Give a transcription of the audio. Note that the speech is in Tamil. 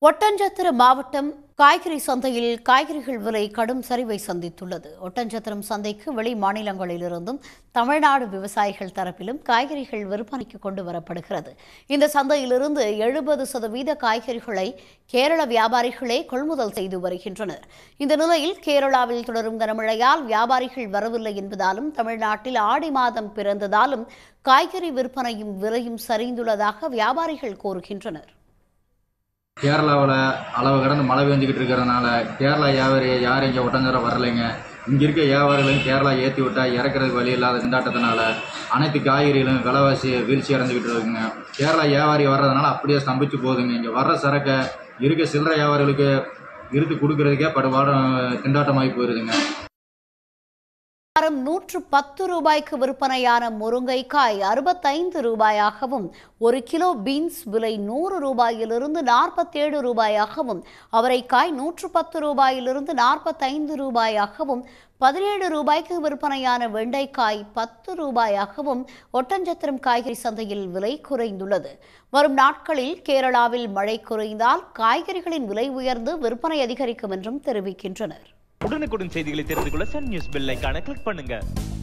ஒட்டன்சத்திரம் மாவட்டம் காய்கறி சந்தையில் காய்கறிகள் விலை கடும் சரிவை சந்தித்துள்ளது. ஒட்டன்சத்திரம் சந்தைக்கு வெளி மாநிலங்களிலிருந்தும் தமிழ்நாடு விவசாயிகள் தரப்பிலும் காய்கறிகள் விற்பனைக்கு கொண்டு வரப்படுகிறது. இந்த சந்தையிலிருந்து 70% காய்கறிகளை கேரள வியாபாரிகளே கொள்முதல் செய்து வருகின்றனர். இந்த நிலையில் கேரளாவில் தொடரும் கனமழையால் வியாபாரிகள் வரவில்லை என்பதாலும் தமிழ்நாட்டில் ஆடி மாதம் பிறந்ததாலும் காய்கறி விற்பனையும் விலையும் சரிந்துள்ளதாக வியாபாரிகள் கூறுகின்றனர். கேரளாவில் அளவு கடந்து மழை பெஞ்சிக்கிட்டு இருக்கிறதுனால கேரளா வியாபாரி யாரும் இங்கே ஒட்டஞ்சரம் வரலைங்க. இங்கே இருக்க வியாபாரிகளையும் கேரளா ஏற்றி விட்டால் இறக்குறதுக்கு வழி இல்லாத திண்டாட்டத்தினால அனைத்து காய்கறிகளும் விலைவாசி வீழ்ச்சி அடைஞ்சிக்கிட்டு இருக்குங்க. கேரளா வியாபாரி வர்றதுனால அப்படியே ஸ்தம்பிச்சு போகுதுங்க. இங்கே வர்ற சரக்கை இருக்க சில்லறை வியாபாரிகளுக்கு இறுத்து கொடுக்கறதுக்கே படுபாடம் திண்டாட்டமாகி போயிருதுங்க. 110 ரூபாய்க்கு விற்பனையான முருங்கைக்காய் 65 ரூபாயாகவும், 1 கிலோ பீன்ஸ் விலை 100 ரூபாயிலிருந்து 47 ரூபாயாகவும், அவரைக்காய் 110 ரூபாயிலிருந்து 45 ரூபாயாகவும், 17 ரூபாய்க்கு விற்பனையான வெண்டைக்காய் 10 ரூபாயாகவும் ஒட்டன்சத்திரம் காய்கறி சந்தையில் விலை குறைந்துள்ளது. வரும் நாட்களில் கேரளாவில் மழை குறைந்தால் காய்கறிகளின் விலை உயர்ந்து விற்பனை அதிகரிக்கும் என்றும் தெரிவிக்கின்றனர். உடனுக்குடன் செய்திகளை தெரிந்து கொள்ள சன் நியூஸ் பெல் ஐகானை கிளிக் பண்ணுங்க.